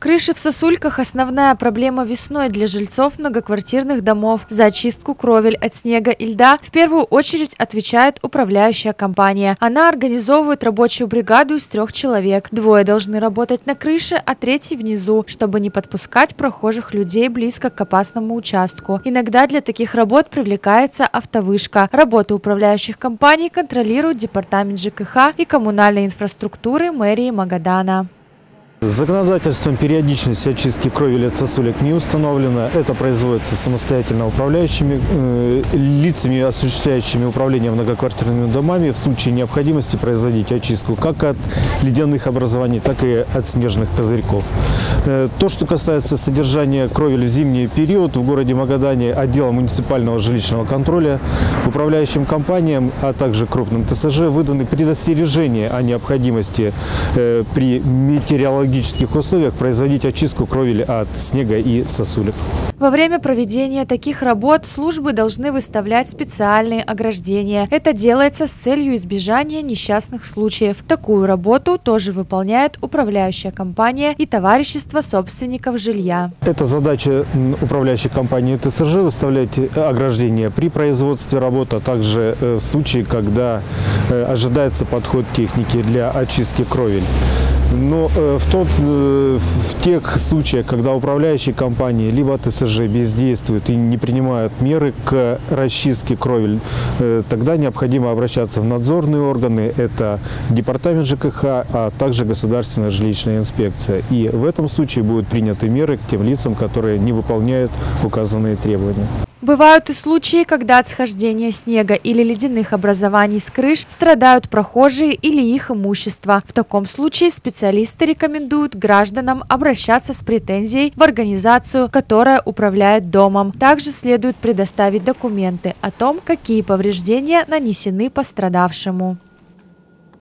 Крыши в сосульках – основная проблема весной для жильцов многоквартирных домов. За очистку кровель от снега и льда в первую очередь отвечает управляющая компания. Она организовывает рабочую бригаду из 3 человек. 2 должны работать на крыше, а 3 внизу, чтобы не подпускать прохожих людей близко к опасному участку. Иногда для таких работ привлекается автовышка. Работу управляющих компаний контролирует департамент ЖКХ и коммунальной инфраструктуры мэрии Магадана. Законодательством периодичность очистки кровели от сосулек не установлена. Это производится самостоятельно управляющими лицами, осуществляющими управление многоквартирными домами в случае необходимости производить очистку как от ледяных образований, так и от снежных козырьков. То, что касается содержания кровели в зимний период, в городе Магадане отделом муниципального жилищного контроля управляющим компаниям, а также крупным ТСЖ выданы предостережения о необходимости при метеорологических условиях производить очистку кровели от снега и сосулек. Во время проведения таких работ службы должны выставлять специальные ограждения. Это делается с целью избежания несчастных случаев. Такую работу тоже выполняет управляющая компания и товарищество собственников жилья. Это задача управляющей компании ТСЖ – выставлять ограждения при производстве работ, а также в случае, когда ожидается подход техники для очистки кровель. Но в тех случаях, когда управляющие компании либо ТСЖ бездействуют и не принимают меры к расчистке кровель, тогда необходимо обращаться в надзорные органы, это департамент ЖКХ, а также государственная жилищная инспекция. И в этом случае будут приняты меры к тем лицам, которые не выполняют указанные требования. Бывают и случаи, когда от схождения снега или ледяных образований с крыш страдают прохожие или их имущество. В таком случае специалисты рекомендуют гражданам обращаться с претензией в организацию, которая управляет домом. Также следует предоставить документы о том, какие повреждения нанесены пострадавшему.